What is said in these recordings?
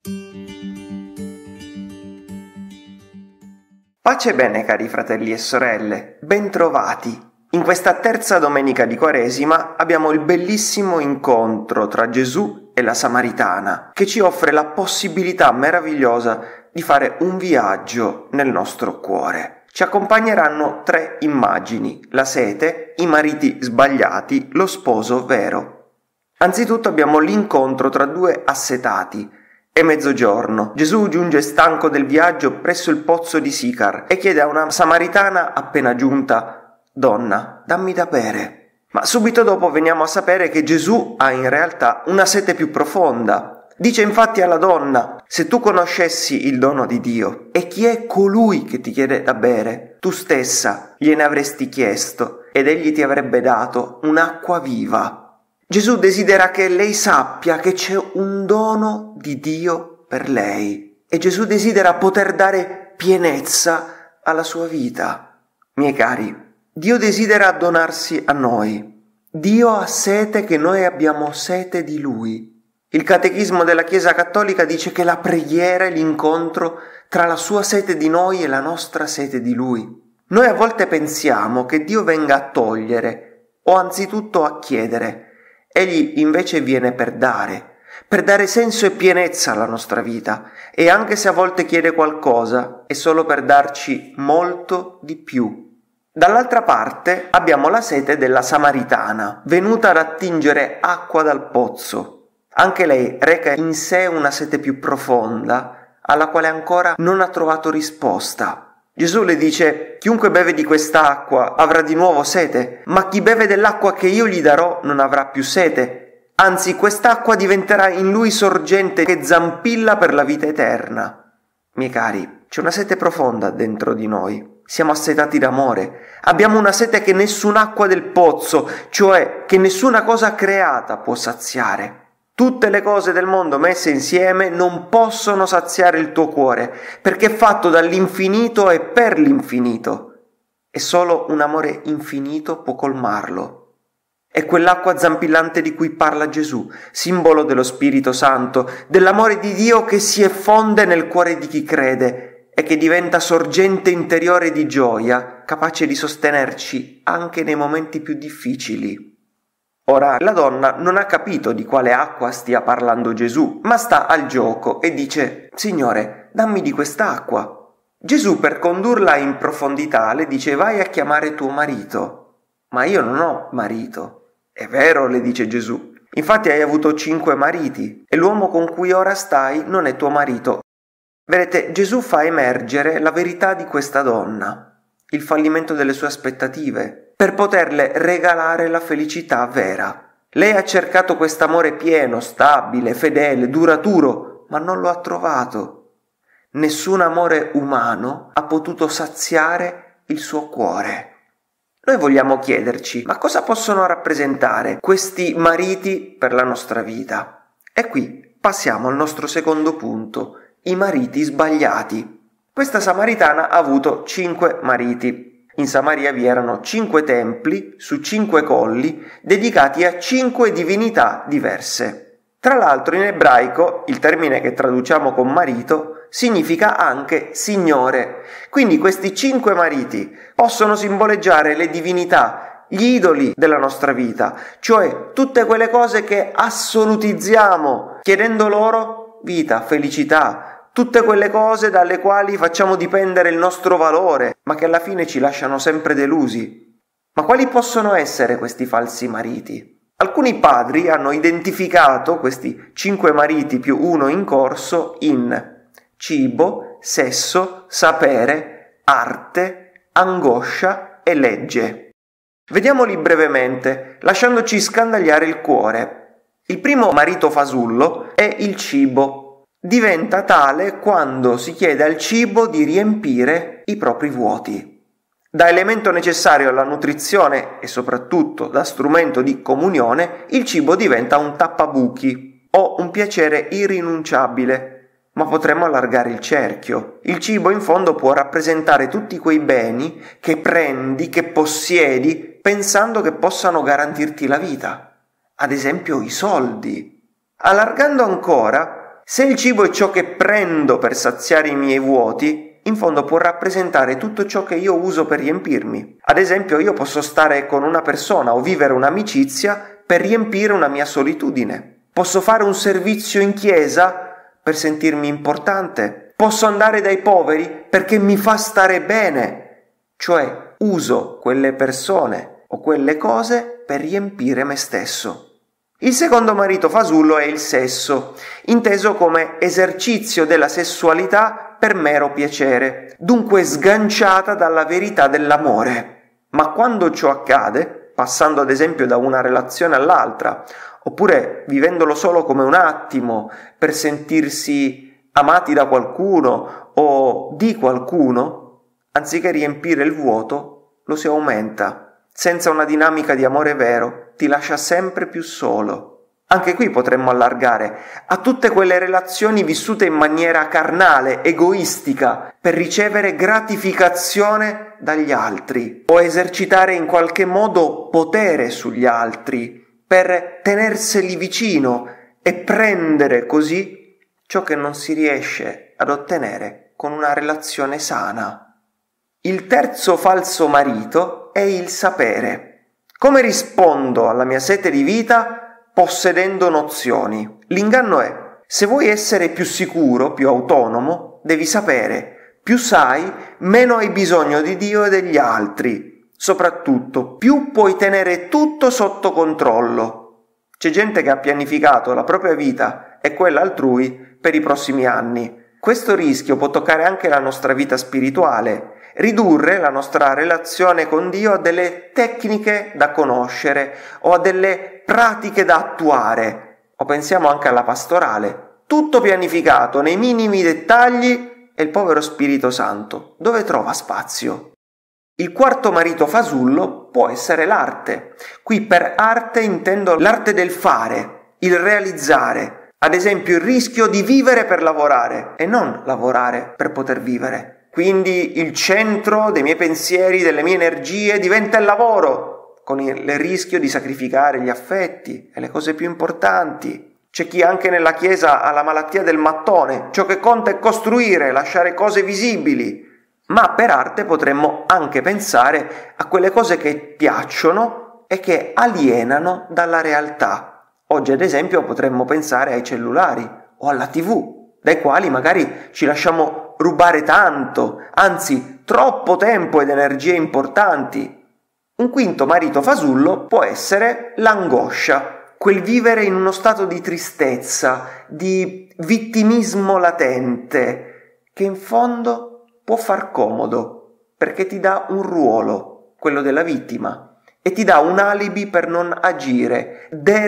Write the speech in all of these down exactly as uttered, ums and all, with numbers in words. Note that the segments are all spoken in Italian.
Pace e bene, cari fratelli e sorelle, bentrovati! In questa terza domenica di Quaresima abbiamo il bellissimo incontro tra Gesù e la Samaritana, che ci offre la possibilità meravigliosa di fare un viaggio nel nostro cuore. Ci accompagneranno tre immagini: la sete, i mariti sbagliati, lo sposo vero. Anzitutto abbiamo l'incontro tra due assetati. È mezzogiorno. Gesù giunge stanco del viaggio presso il pozzo di Sicar e chiede a una samaritana appena giunta: «Donna, dammi da bere». Ma subito dopo veniamo a sapere che Gesù ha in realtà una sete più profonda. Dice infatti alla donna: «Se tu conoscessi il dono di Dio e chi è colui che ti chiede da bere, tu stessa gliene avresti chiesto ed egli ti avrebbe dato un'acqua viva». Gesù desidera che lei sappia che c'è un dono di Dio per lei e Gesù desidera poter dare pienezza alla sua vita. Miei cari, Dio desidera donarsi a noi. Dio ha sete che noi abbiamo sete di Lui. Il Catechismo della Chiesa Cattolica dice che la preghiera è l'incontro tra la sua sete di noi e la nostra sete di Lui. Noi a volte pensiamo che Dio venga a togliere o anzitutto a chiedere. Egli invece viene per dare, per dare senso e pienezza alla nostra vita, e anche se a volte chiede qualcosa, è solo per darci molto di più. Dall'altra parte abbiamo la sete della Samaritana, venuta ad attingere acqua dal pozzo. Anche lei reca in sé una sete più profonda, alla quale ancora non ha trovato risposta. Gesù le dice: «Chiunque beve di quest'acqua avrà di nuovo sete, ma chi beve dell'acqua che io gli darò non avrà più sete. Anzi, quest'acqua diventerà in lui sorgente che zampilla per la vita eterna». Miei cari, c'è una sete profonda dentro di noi. Siamo assetati d'amore. Abbiamo una sete che nessun'acqua del pozzo, cioè che nessuna cosa creata può saziare. Tutte le cose del mondo messe insieme non possono saziare il tuo cuore, perché è fatto dall'infinito e per l'infinito. E solo un amore infinito può colmarlo. È quell'acqua zampillante di cui parla Gesù, simbolo dello Spirito Santo, dell'amore di Dio che si effonde nel cuore di chi crede e che diventa sorgente interiore di gioia, capace di sostenerci anche nei momenti più difficili. Ora, la donna non ha capito di quale acqua stia parlando Gesù, ma sta al gioco e dice: «Signore, dammi di quest'acqua». Gesù, per condurla in profondità, le dice: «Vai a chiamare tuo marito». «Ma io non ho marito». «È vero», le dice Gesù, «infatti hai avuto cinque mariti e l'uomo con cui ora stai non è tuo marito». Vedete, Gesù fa emergere la verità di questa donna, il fallimento delle sue aspettative, per poterle regalare la felicità vera. Lei ha cercato quest'amore pieno, stabile, fedele, duraturo, ma non lo ha trovato. Nessun amore umano ha potuto saziare il suo cuore. Noi vogliamo chiederci: ma cosa possono rappresentare questi mariti per la nostra vita? E qui passiamo al nostro secondo punto: i mariti sbagliati. Questa samaritana ha avuto cinque mariti. In Samaria vi erano cinque templi su cinque colli dedicati a cinque divinità diverse. Tra l'altro in ebraico il termine che traduciamo con marito significa anche signore. Quindi questi cinque mariti possono simboleggiare le divinità, gli idoli della nostra vita, cioè tutte quelle cose che assolutizziamo chiedendo loro vita, felicità, tutte quelle cose dalle quali facciamo dipendere il nostro valore, ma che alla fine ci lasciano sempre delusi. Ma quali possono essere questi falsi mariti? Alcuni padri hanno identificato questi cinque mariti più uno in corso in cibo, sesso, sapere, arte, angoscia e legge. Vediamoli brevemente, lasciandoci scandagliare il cuore. Il primo marito fasullo è il cibo. Diventa tale quando si chiede al cibo di riempire i propri vuoti. Da elemento necessario alla nutrizione e soprattutto da strumento di comunione, il cibo diventa un tappabuchi o un piacere irrinunciabile. Ma potremmo allargare il cerchio. Il cibo in fondo può rappresentare tutti quei beni che prendi, che possiedi, pensando che possano garantirti la vita. Ad esempio i soldi. Allargando ancora, Se il cibo è ciò che prendo per saziare i miei vuoti, in fondo può rappresentare tutto ciò che io uso per riempirmi. Ad esempio, io posso stare con una persona o vivere un'amicizia per riempire una mia solitudine. Posso fare un servizio in chiesa per sentirmi importante. Posso andare dai poveri perché mi fa stare bene. Cioè, uso quelle persone o quelle cose per riempire me stesso. Il secondo marito fasullo è il sesso, inteso come esercizio della sessualità per mero piacere, dunque sganciata dalla verità dell'amore. Ma quando ciò accade, passando ad esempio da una relazione all'altra, oppure vivendolo solo come un attimo per sentirsi amati da qualcuno o di qualcuno, anziché riempire il vuoto, lo si aumenta. Senza una dinamica di amore vero, ti lascia sempre più solo. Anche qui potremmo allargare a tutte quelle relazioni vissute in maniera carnale, egoistica, per ricevere gratificazione dagli altri o esercitare in qualche modo potere sugli altri, per tenerseli vicino e prendere così ciò che non si riesce ad ottenere con una relazione sana. Il terzo falso marito è il sapere. Come rispondo alla mia sete di vita? Possedendo nozioni. L'inganno è: se vuoi essere più sicuro, più autonomo, devi sapere. Più sai, meno hai bisogno di Dio e degli altri. Soprattutto, più puoi tenere tutto sotto controllo. C'è gente che ha pianificato la propria vita e quella altrui per i prossimi anni. Questo rischio può toccare anche la nostra vita spirituale, ridurre la nostra relazione con Dio a delle tecniche da conoscere o a delle pratiche da attuare. O pensiamo anche alla pastorale, tutto pianificato nei minimi dettagli, e il povero Spirito Santo dove trova spazio? Il quarto marito fasullo può essere l'arte. Qui per arte intendo l'arte del fare, il realizzare. Ad esempio il rischio di vivere per lavorare e non lavorare per poter vivere. Quindi il centro dei miei pensieri, delle mie energie diventa il lavoro, con il rischio di sacrificare gli affetti e le cose più importanti. C'è chi anche nella Chiesa ha la malattia del mattone, ciò che conta è costruire, lasciare cose visibili. Ma per arte potremmo anche pensare a quelle cose che piacciono e che alienano dalla realtà. Oggi ad esempio potremmo pensare ai cellulari o alla tivù, dai quali magari ci lasciamo rubare tanto, anzi troppo tempo ed energie importanti. Un quinto marito fasullo può essere l'angoscia, quel vivere in uno stato di tristezza, di vittimismo latente, che in fondo può far comodo, perché ti dà un ruolo, quello della vittima, e ti dà un alibi per non agire,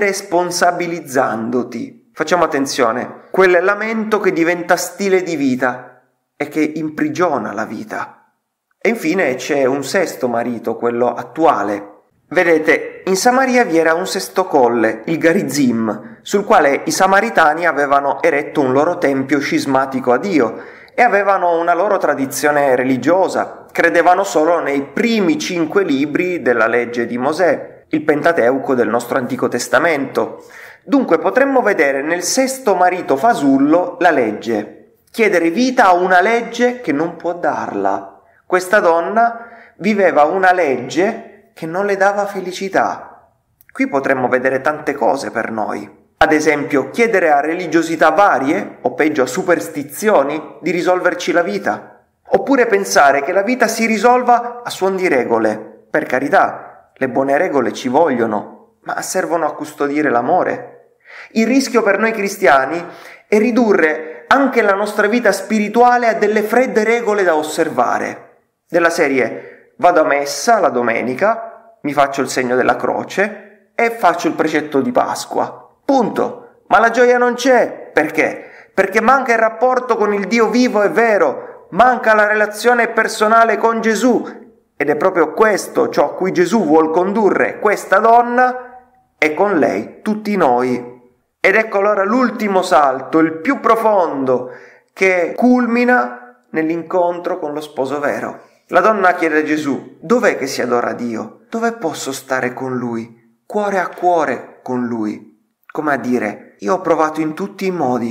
deresponsabilizzandoti. Facciamo attenzione, quel lamento che diventa stile di vita e che imprigiona la vita. E infine c'è un sesto marito, quello attuale. Vedete, in Samaria vi era un sesto colle, il Garizim, sul quale i samaritani avevano eretto un loro tempio scismatico a Dio e avevano una loro tradizione religiosa, credevano solo nei primi cinque libri della legge di Mosè, il Pentateuco del nostro Antico Testamento. Dunque potremmo vedere nel sesto marito fasullo la legge, chiedere vita a una legge che non può darla. Questa donna viveva una legge che non le dava felicità. Qui potremmo vedere tante cose per noi. Ad esempio, chiedere a religiosità varie, o peggio a superstizioni, di risolverci la vita. Oppure pensare che la vita si risolva a suon di regole. Per carità, le buone regole ci vogliono, ma servono a custodire l'amore. Il rischio per noi cristiani è ridurre anche la nostra vita spirituale a delle fredde regole da osservare. Della serie: vado a messa la domenica, mi faccio il segno della croce e faccio il precetto di Pasqua. Punto. Ma la gioia non c'è. Perché? Perché manca il rapporto con il Dio vivo e vero, manca la relazione personale con Gesù. Ed è proprio questo ciò a cui Gesù vuol condurre questa donna e con lei tutti noi. Ed ecco allora l'ultimo salto, il più profondo, che culmina nell'incontro con lo sposo vero. La donna chiede a Gesù: dov'è che si adora Dio? Dove posso stare con Lui? Cuore a cuore con Lui. Come a dire: io ho provato in tutti i modi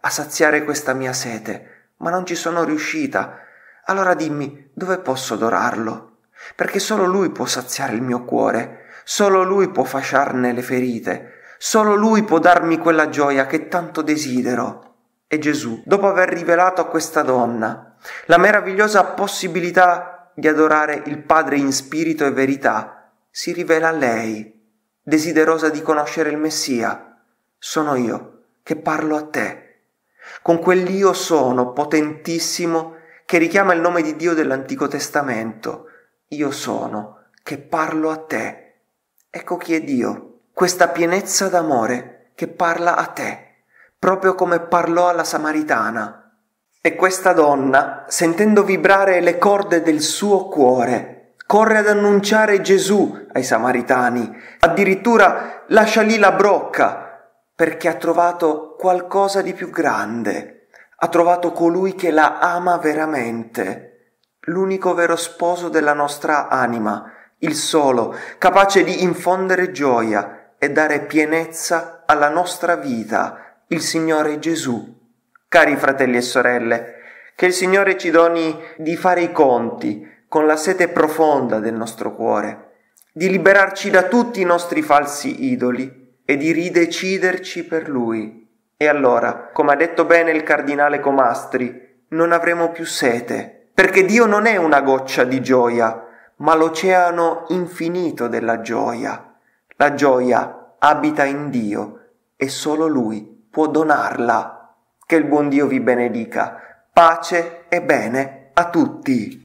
a saziare questa mia sete, ma non ci sono riuscita. Allora dimmi, dove posso adorarlo? Perché solo Lui può saziare il mio cuore, solo Lui può fasciarne le ferite, solo Lui può darmi quella gioia che tanto desidero. E Gesù, dopo aver rivelato a questa donna la meravigliosa possibilità di adorare il Padre in spirito e verità, si rivela a lei, desiderosa di conoscere il Messia. Sono io che parlo a te, con quell'Io sono potentissimo che richiama il nome di Dio dell'Antico Testamento. Io sono che parlo a te. Ecco chi è Dio, questa pienezza d'amore che parla a te, proprio come parlò alla Samaritana. E questa donna, sentendo vibrare le corde del suo cuore, corre ad annunciare Gesù ai Samaritani, addirittura lascia lì la brocca, perché ha trovato qualcosa di più grande, ha trovato colui che la ama veramente, l'unico vero sposo della nostra anima, il solo, capace di infondere gioia e dare pienezza alla nostra vita, il Signore Gesù. Cari fratelli e sorelle, che il Signore ci doni di fare i conti con la sete profonda del nostro cuore, di liberarci da tutti i nostri falsi idoli e di rideciderci per Lui. E allora, come ha detto bene il cardinale Comastri, non avremo più sete, perché Dio non è una goccia di gioia, ma l'oceano infinito della gioia. La gioia abita in Dio e solo Lui può donarla. Che il buon Dio vi benedica. Pace e bene a tutti.